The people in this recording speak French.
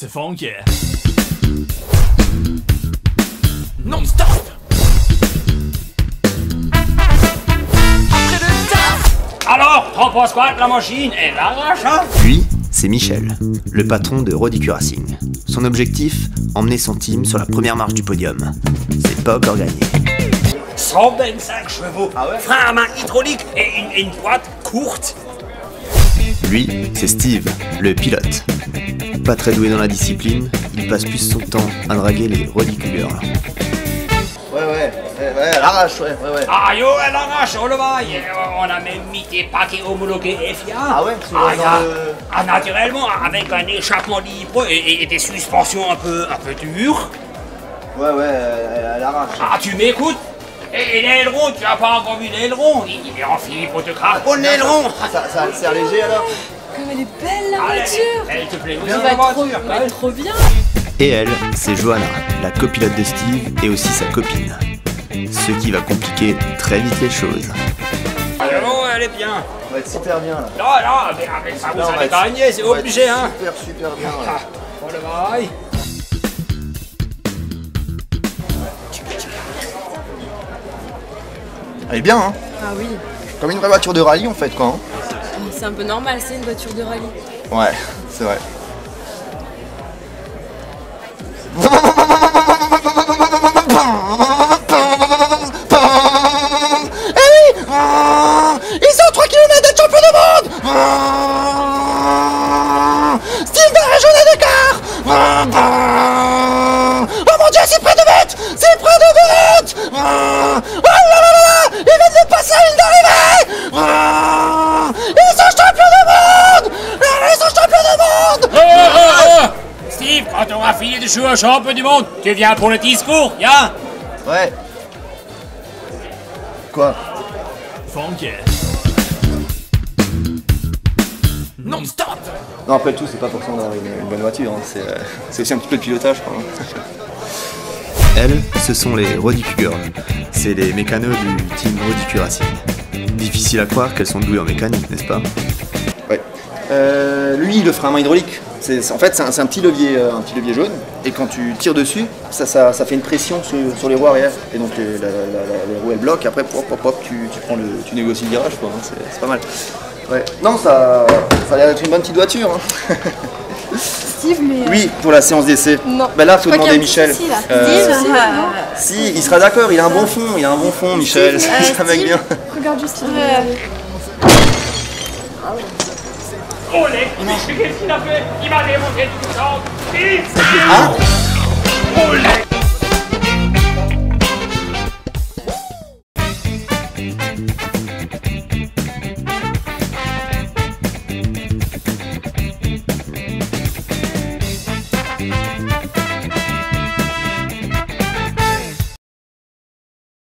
c'est funky. Non-stop. Après le taf. Alors, t'en penses quoi de la machine? Elle arrache, hein? Lui, c'est Michel, le patron de Rodicus Racing. Son objectif, emmener son team sur la première marche du podium. C'est pas encore gagné. 125 chevaux, frein à main hydraulique et une boîte courte. Lui, c'est Steve, le pilote. Pas très doué dans la discipline, il passe plus son temps à draguer les Rodicus girls. Ouais, elle arrache, ouais. Ah yo, elle arrache, on le voit. On a même mis des paquets homologués FIA. Ah ouais, naturellement, avec un échappement libre et des suspensions un peu dures. Ouais, elle arrache. Ah, tu m'écoutes? Et l'aileron, tu as pas encore vu l'aileron? Il est en fibre de carbone, l'aileron. Ça le sert léger alors? Comme elle est belle la voiture. Elle te plaît Elle bien va la être voiture. trop bien. Et elle, c'est Johanna, la copilote de Steve et aussi sa copine. Ce qui va compliquer très vite les choses. L'aileron, elle est bien. On va être super bien là. Non, avec ça, vous allez gagner, c'est obligé, hein. Super bien. Ouais. On le voit. Elle est bien, hein? Ah oui, Comme une vraie voiture de rallye en fait, quoi. Hein. c'est un peu normal, c'est une voiture de rallye. Ouais, c'est vrai. Ils sont 3 km d'être champion du monde. Steve va rejoindre l'écart. Oh mon dieu, c'est près de but. C'est près de but. Oh là là là, ils viennent de passer la ligne d'arrivée. Ils sont champions du monde. Ils sont champions du monde. Steve, quand on aura fini de jouer au champion du monde, tu viens pour le discours, ya? Ouais. Quoi? Funky. Non-stop. Non, après tout, c'est pas forcément d'avoir une bonne voiture, hein. C'est aussi un petit peu de pilotage, quoi. Elles, ce sont les Rodicus girls. C'est les mécanos du team Rodicus Racing. Difficile à croire qu'elles sont douées en mécanique, n'est-ce pas? Ouais. Lui, le frein à main hydraulique, en fait, c'est un petit levier jaune, et quand tu tires dessus, ça fait une pression sur les roues arrière, et donc les roues elles bloquent, et après, tu négocies le virage, quoi, hein. C'est pas mal. Ouais. Non, ça a l'air d'être une bonne petite voiture. Hein. Steve, mais... Oui, pour la séance d'essai. Non. Bah là, faut demander Michel. Steve, Si, il sera d'accord, il a un bon fond, Michel. C'est un mec bien. regarde juste. Olé, qu'est-ce qu'il a fait? Il m'a démonté tout le temps. Steve! Hein? Olé!